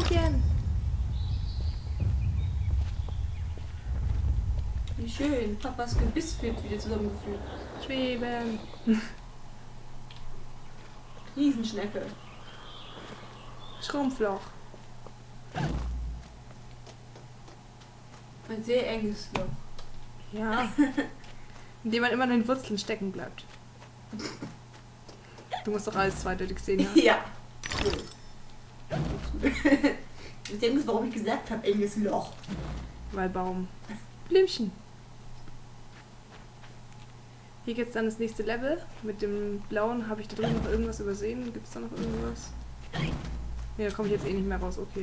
Schneemännchen. Wie schön. Papas Gebiss wird wieder zusammengefügt. Schweben. Riesenschnecke. Schrumpfloch. Ein sehr enges Loch. Ja. In dem man immer in den Wurzeln stecken bleibt. Du musst doch alles zweideutig sehen, ja? Ja. Ich denke, warum ich gesagt habe, enges Loch. Weil Baum. Blümchen. Hier geht's dann das nächste Level. Mit dem blauen habe ich da drüben noch irgendwas übersehen. Gibt's da noch irgendwas? Ne, da komme ich jetzt eh nicht mehr raus. Okay.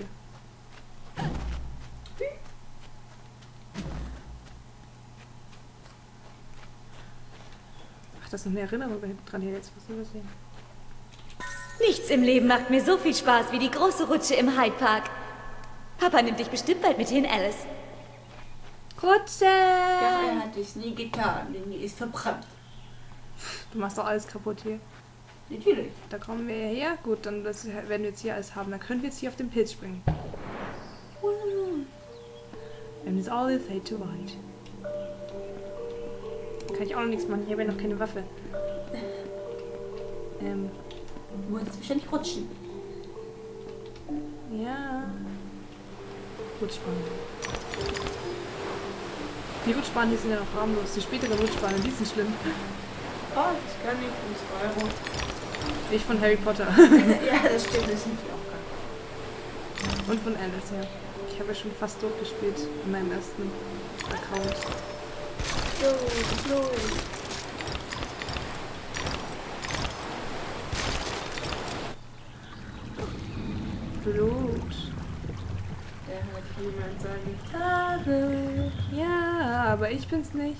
Ach, das ist noch eine Erinnerung dran hier jetzt. Was übersehen? Nichts im Leben macht mir so viel Spaß wie die große Rutsche im Hyde Park. Papa nimmt dich bestimmt bald mit hin, Alice. Rutsche! Ja, er hat es nie getan, denn die ist verbrannt. Du machst doch alles kaputt hier. Natürlich. Da kommen wir her. Gut, dann werden wir jetzt hier alles haben. Dann können wir jetzt hier auf den Pilz springen. And it's all the fate to ride. Kann ich auch noch nichts machen. Ich habe ja noch keine Waffe. Du musst wahrscheinlich rutschen. Ja. Rutschbahn. Die Rutschbahnen hier sind ja noch harmlos. Die späteren Rutschbahnen, die sind schlimm. Oh, das kann ich von Spyro. Ich von Harry Potter. Ja, das stimmt, das sind die auch gar. Und von Alice, ja. Ich habe ja schon fast durchgespielt in meinem ersten Account. So. Blut. Da hat jemand seine Gitarre. Ja, aber ich bin's nicht.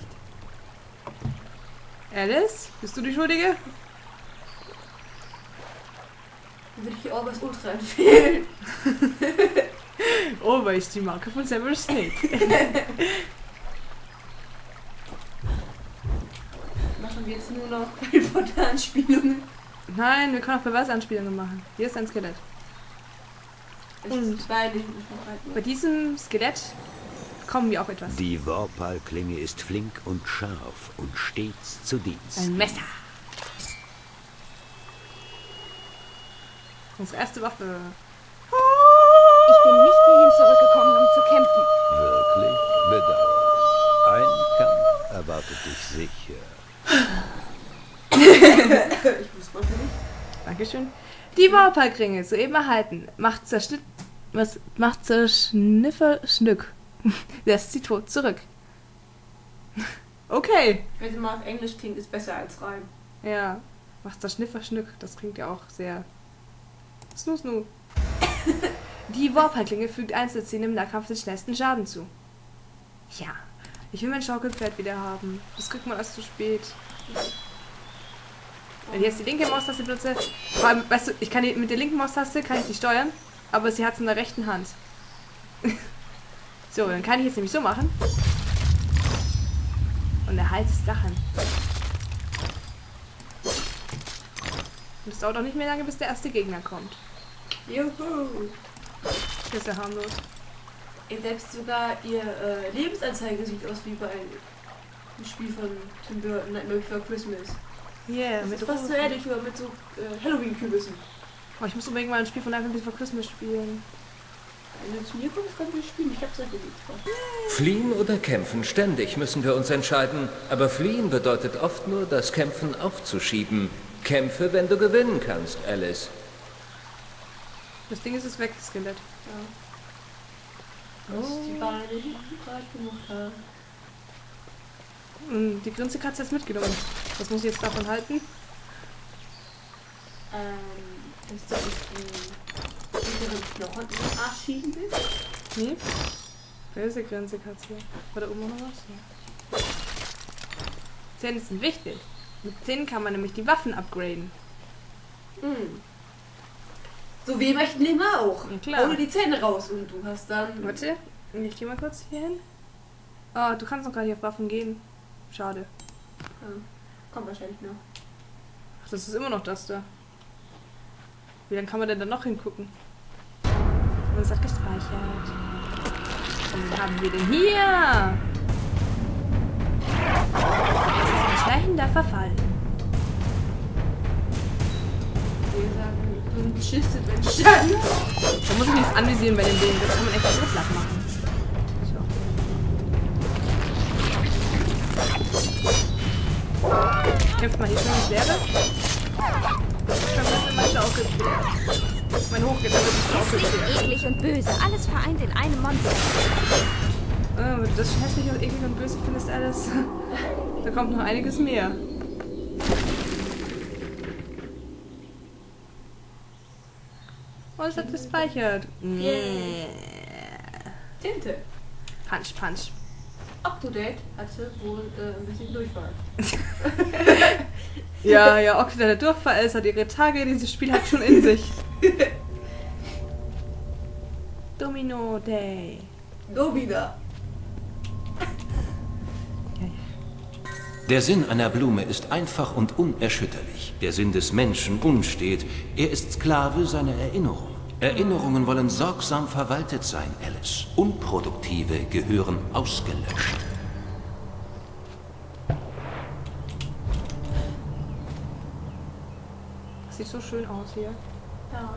Alice, bist du die Schuldige? Da würde ich hier Orbis Ultra empfehlen. Oh, weil ich die Marke von Severus Snape. Machen wir jetzt nur noch Harry Potter Anspielungen. Nein, wir können auch Beweisanspielungen machen. Hier ist ein Skelett. Und beide bei diesem Skelett bekommen wir auch etwas. Die Vorpal-Klinge ist flink und scharf und stets zu Dienst. Ein Messer. Unsere erste Waffe. Ich bin nicht hierhin zurückgekommen, um zu kämpfen. Wirklich bedauerlich. Ein Kampf erwartet dich sicher. Ich muss mal nicht. Dankeschön. Die Vorpal-Klinge, soeben erhalten. Macht Schnück. Lässt sie tot zurück. Okay. Wenn sie mal auf Englisch klingt, ist besser als rein. Ja. Macht Schnück. Das klingt ja auch sehr... Snoo. Die Warpal-Klinge fügt Einzelzielen im Nahkampf den schnellsten Schaden zu. Ja. Ich will mein Schaukelpferd wieder haben. Das kriegt man erst zu spät. Wenn ich jetzt die linke Maustaste benutze, vor allem, weißt du, ich kann mit der linken Maustaste kann ich die steuern, aber sie hat es in der rechten Hand. So, dann kann ich jetzt nämlich so machen. Und er heilt Sachen. Und es dauert auch nicht mehr lange, bis der erste Gegner kommt. Juhu. Das ist ja harmlos. Selbst sogar ihr Lebensanzeige sieht aus wie bei einem Spiel von Tim Burton, Nightmare Before Christmas. Yeah, Das mit ist fast so ähnlich wie mit so Halloween-Kübissen. Oh, ich muss unbedingt mal ein Spiel von Nightmare Before Christmas spielen. Wenn du zu mir kommst, kannst du spielen. Ich hab's ja geliebt. Fliehen oder kämpfen, ständig müssen wir uns entscheiden. Aber fliehen bedeutet oft nur, das Kämpfen aufzuschieben. Kämpfe, wenn du gewinnen kannst, Alice. Das Ding ist weg, das Skelett. Ja. Dass die Beine nicht breit gemacht haben. Und die Grinsekatze ist mitgenommen. Was muss ich jetzt davon halten? Ist das die Knochen in den Arsch schieben willst? Nee. Wer ist die Grinsekatze? War da oben noch was? Ja. Zähne sind wichtig. Mit Zähnen kann man nämlich die Waffen upgraden. So wie im echten Leben auch. Ja, klar. Ohne die Zähne raus und du hast dann... Warte, ich gehe mal kurz hier hin. Oh, du kannst noch gar nicht auf Waffen gehen. Schade. Ja, kommt wahrscheinlich noch. Ach, das ist immer noch das da. Wie lange kann man denn da noch hingucken? Und es hat gespeichert. Und was haben wir denn hier? Das ist ein schleichender Verfall. Wir sagen, du ein beschissenes Mensch. Da muss ich nichts anvisieren bei dem Ding. Das kann man echt so flach machen. So. Kämpft mal hier schon ins Leere. Schon ein bisschen auch geklärt. Mein Hochgetötet ist auch geklärt. Eklig und böse, alles vereint in einem Monster. Oh, wenn du das hässlich und eklig und böse findest, Alice, da kommt noch einiges mehr. Oh, es hat gespeichert. Yeah. Tinte. Punch, punch. Octodate hatte wohl ein bisschen Durchfall. Ja, Octodate hat Durchfall, Alice hat ihre Tage, dieses Spiel hat schon in sich. Domino Day. Domina. Der Sinn einer Blume ist einfach und unerschütterlich. Der Sinn des Menschen unstet. Er ist Sklave seiner Erinnerung. Erinnerungen wollen sorgsam verwaltet sein, Alice. Unproduktive gehören ausgelöscht. Das sieht so schön aus hier. Ja.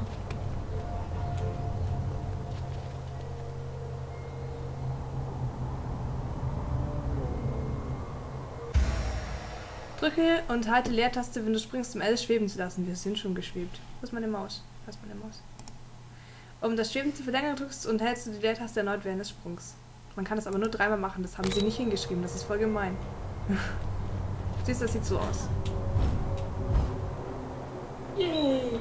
Drücke und halte Leertaste, wenn du springst, um Alice schweben zu lassen. Wir sind schon geschwebt. Wo ist meine Maus? Da ist meine Maus. Um das Schweben zu verlängern, drückst und hältst du die Leertaste erneut während des Sprungs. Man kann das aber nur 3-mal machen. Das haben sie nicht hingeschrieben. Das ist voll gemein. Siehst du, das sieht so aus. Yay.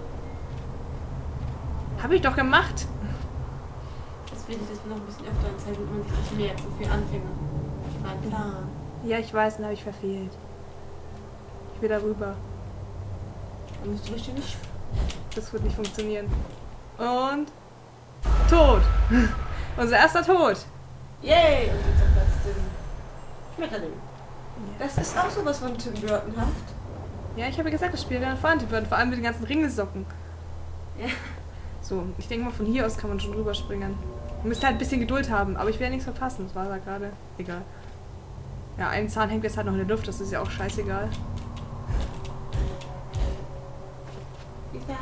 Habe ich doch gemacht. Das will ich, dass wir noch ein bisschen öfter anzeigen und man sich nicht mehr so viel Anfänger. Mein Plan. Ja, ich weiß, den habe ich verfehlt. Ich will darüber. Dann musst du bestimmt nicht. Das wird nicht funktionieren. Und... Tod! Unser erster Tod! Yay! Und jetzt zerplatzt den Schmetterling. Das ist auch sowas von Tim Burton-haft. Ja, ich habe ja gesagt, das Spiel wäre vor allem mit den ganzen Ringelsocken. Ja. So, ich denke mal, von hier aus kann man schon drüber springen. Man müsste halt ein bisschen Geduld haben, aber ich werde nichts verpassen. Das war da gerade. Egal. Ja, ein Zahn hängt jetzt halt noch in der Luft, das ist ja auch scheißegal. Ja.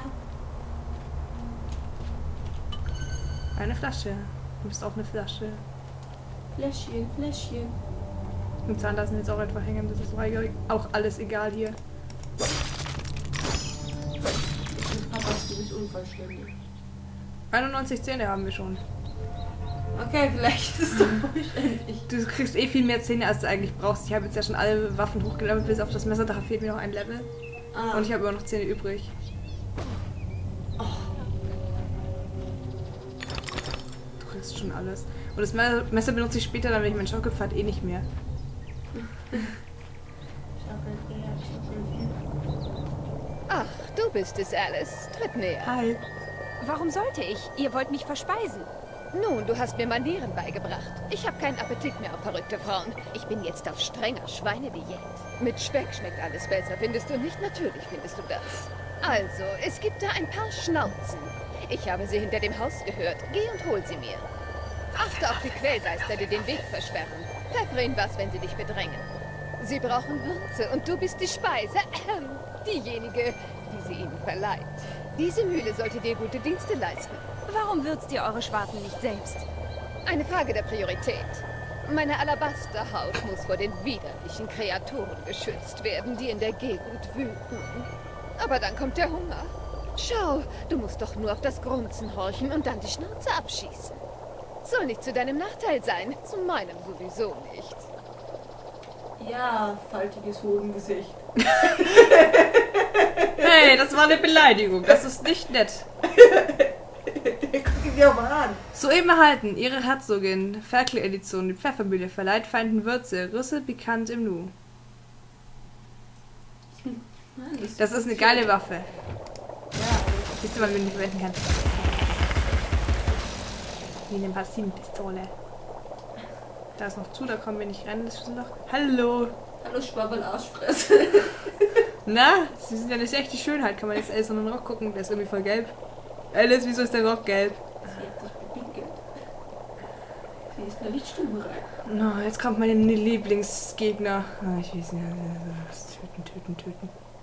Eine Flasche. Du bist auch eine Flasche. Fläschchen, Fläschchen. Und Zahn lassen jetzt auch etwa hängen, das ist auch alles egal hier. Ich bin Papas, du bist unvollständig. 91 Zähne haben wir schon. Okay, vielleicht ist es doch vollständig. Du kriegst eh viel mehr Zähne, als du eigentlich brauchst. Ich habe jetzt ja schon alle Waffen hochgelevelt, bis auf das Messer, da fehlt mir noch ein Level. Ah. Und ich habe immer noch Zähne übrig. Du kriegst schon alles. Und das Messer benutze ich später, dann wenn ich meinen Schaukelpfad eh nicht mehr. Ach, du bist es, Alice. Tritt näher. Hi. Warum sollte ich? Ihr wollt mich verspeisen. Nun, du hast mir Manieren beigebracht. Ich habe keinen Appetit mehr auf verrückte Frauen. Ich bin jetzt auf strenger Schweinediät. Mit Speck schmeckt alles besser, findest du nicht? Natürlich findest du das. Also, es gibt da ein paar Schnauzen. Ich habe sie hinter dem Haus gehört. Geh und hol sie mir. Achte auf die Quellgeister, die den Weg versperren. Pfeffere ihnen was, wenn sie dich bedrängen. Sie brauchen Würze und du bist die Speise. Diejenige, die sie ihnen verleiht. Diese Mühle sollte dir gute Dienste leisten. Warum würzt ihr eure Schwarten nicht selbst? Eine Frage der Priorität. Meine Alabasterhaut muss vor den widerlichen Kreaturen geschützt werden, die in der Gegend wüten. Aber dann kommt der Hunger. Schau, du musst doch nur auf das Grunzen horchen und dann die Schnauze abschießen. Soll nicht zu deinem Nachteil sein, zu meinem sowieso nicht. Ja, faltiges Hodengesicht. Hey, das war eine Beleidigung. Das ist nicht nett. Guck ihn dir auch mal an. Soeben erhalten, ihre Herzogin, Ferkel-Edition, die Pfeffermühle, verleiht Feinden Würze, Rüssel pikant im Nu. Mann, Das ist eine geile Waffe. Ja, Siehst du mal, wie man die verwenden kann. Wie eine Bassin-Pistole. Da ist noch zu, da kommen wir nicht rein. Das ist noch. Hallo! hallo Schwabbel-Arschfresse. Na, sie sind ja nicht echt die Schönheit. Kann man jetzt Alice in den Rock gucken? Der ist irgendwie voll gelb. Alice, wieso ist der Rock gelb? Sie hat Sie ist in der Lichtstube rein. No, jetzt kommt mein Lieblingsgegner. Ich weiß nicht. Töten.